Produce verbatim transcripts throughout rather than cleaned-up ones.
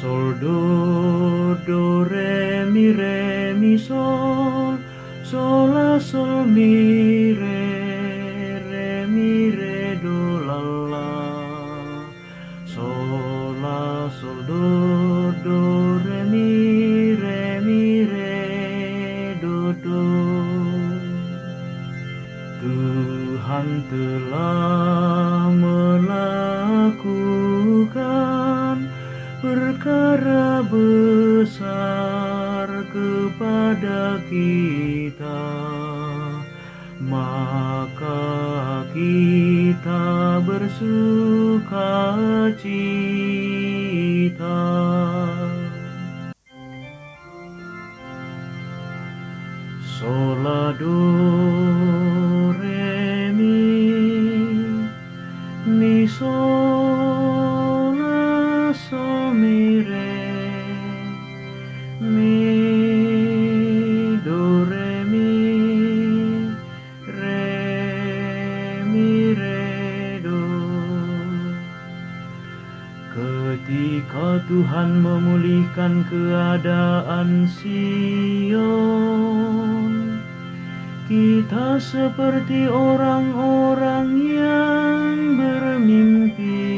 Sol do do re mi re mi sol, sol la sol mi re, re mi re do la la. Sol la sol do do re mi re mi re do do. Tuhan telah melakukan perkara besar kepada kita, maka kita bersuka cita. Sol la do re mi, mi sol la sol mi re, mi do re mi, re mi re do. Ketika Tuhan memulihkan keadaan Sion, kita seperti orang-orang yang bermimpi.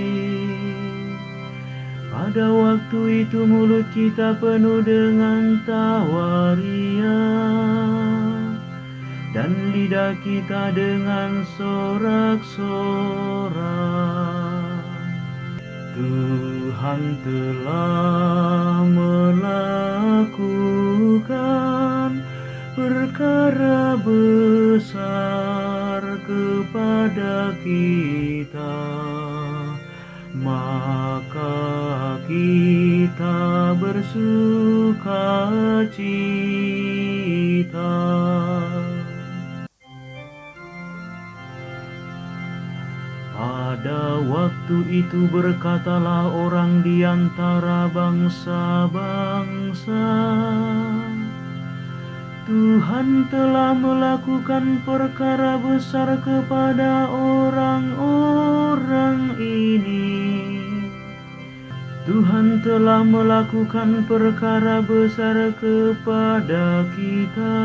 Pada waktu itu mulut kita penuh dengan tawa ria, dan lidah kita dengan sorak-sorak. Tuhan telah melakukan perkara besar kepada kita, maka kita bersuka cita. Pada waktu itu berkatalah orang di antara bangsa-bangsa, Tuhan telah melakukan perkara besar kepada orang-orang ini. Tuhan telah melakukan perkara besar kepada kita,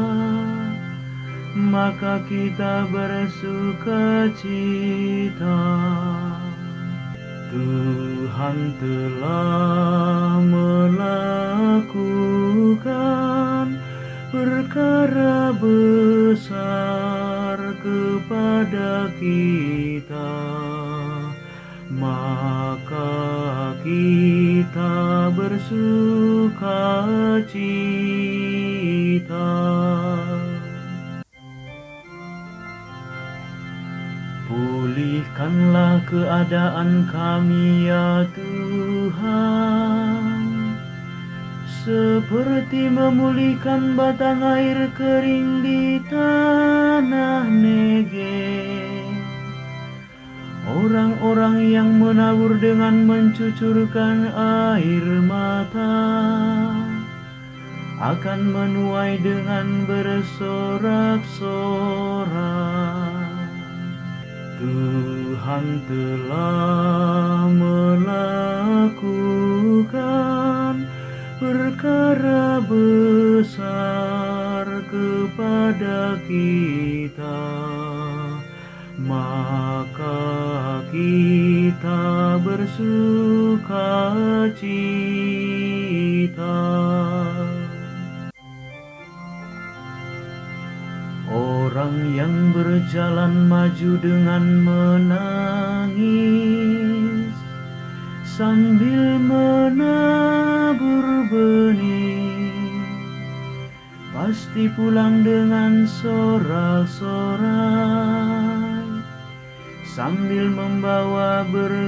maka kita bersuka cita. Tuhan telah melakukan perkara besar kepada kita, maka kita bersuka cita. Pulihkanlah keadaan kami ya Tuhan, seperti memulihkan batang air kering di tanah Negev. Orang-orang yang menabur dengan mencucurkan air mata akan menuai dengan bersorak-sorak. Tuhan telah melakukan perkara besar kepada kita, maka kita bersuka cita. Orang yang berjalan maju dengan menangis sambil menabur benih, pasti pulang dengan sorak-sorai sambil membawa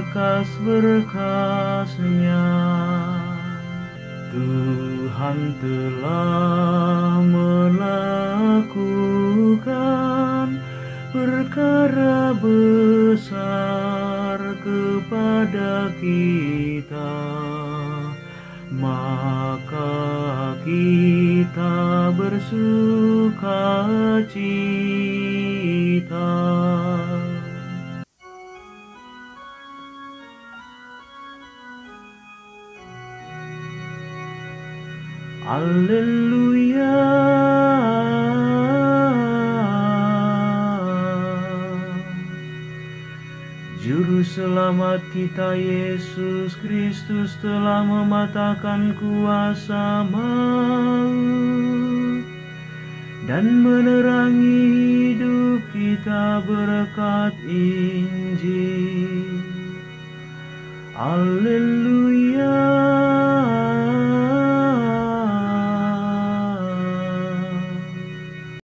berkas-berkasnya. Tuhan telah melakukan perkara besar kepada kita, maka kita bersuka cita. Haleluya. Juru selamat kita Yesus Kristus telah mematahkan kuasa maut dan menerangi hidup kita berkat Injil. Haleluya.